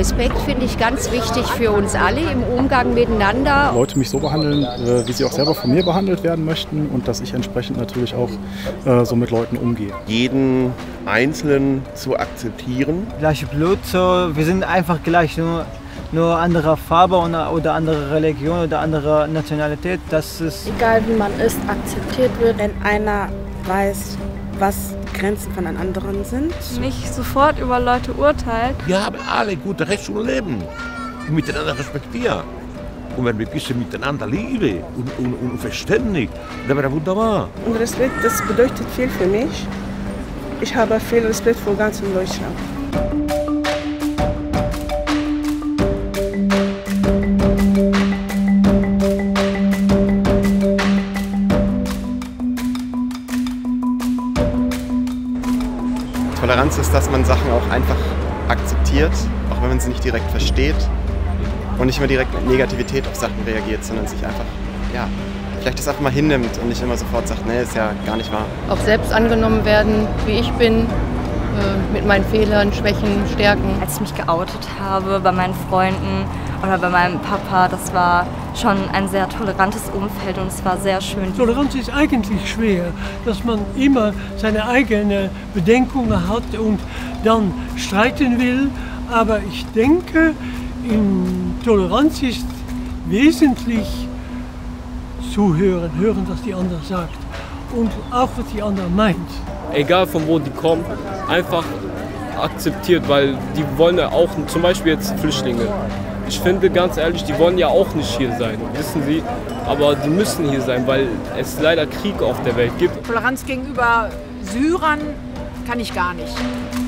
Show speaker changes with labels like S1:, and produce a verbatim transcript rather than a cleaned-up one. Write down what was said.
S1: Respekt finde ich ganz wichtig für uns alle im Umgang miteinander.
S2: Leute mich so behandeln, wie sie auch selber von mir behandelt werden möchten und dass ich entsprechend natürlich auch äh, so mit Leuten umgehe.
S3: Jeden Einzelnen zu akzeptieren.
S4: Gleiche Blut, so, wir sind einfach gleich, nur, nur andere Farbe oder andere Religion oder andere Nationalität. Das ist
S5: egal wie man ist, akzeptiert wird, wenn einer weiß, was Grenzen von einem anderen sind.
S6: Nicht sofort über Leute urteilt.
S3: Wir haben alle gute Recht zum Leben und miteinander respektieren. Und wenn wir ein bisschen miteinander lieben und, und, und verständig, dann wäre das wunderbar.
S5: Und Respekt, das bedeutet viel für mich. Ich habe viel Respekt vor ganz Deutschland.
S7: Toleranz ist, dass man Sachen auch einfach akzeptiert, auch wenn man sie nicht direkt versteht und nicht immer direkt mit Negativität auf Sachen reagiert, sondern sich einfach, ja, vielleicht das einfach mal hinnimmt und nicht immer sofort sagt, nee, ist ja gar nicht wahr.
S1: Auch selbst angenommen werden, wie ich bin, äh, mit meinen Fehlern, Schwächen, Stärken.
S6: Als ich mich geoutet habe bei meinen Freunden oder bei meinem Papa, das war schon ein sehr tolerantes Umfeld und es war sehr schön.
S8: Toleranz ist eigentlich schwer, dass man immer seine eigenen Bedenkungen hat und dann streiten will. Aber ich denke, in Toleranz ist wesentlich zuhören, hören, was die andere sagt und auch, was die andere meint.
S9: Egal von wo die kommen, einfach akzeptiert, weil die wollen ja auch, zum Beispiel jetzt Flüchtlinge. Ich finde, ganz ehrlich, die wollen ja auch nicht hier sein, wissen Sie, aber die müssen hier sein, weil es leider Krieg auf der Welt gibt.
S10: Toleranz gegenüber Syrern kann ich gar nicht.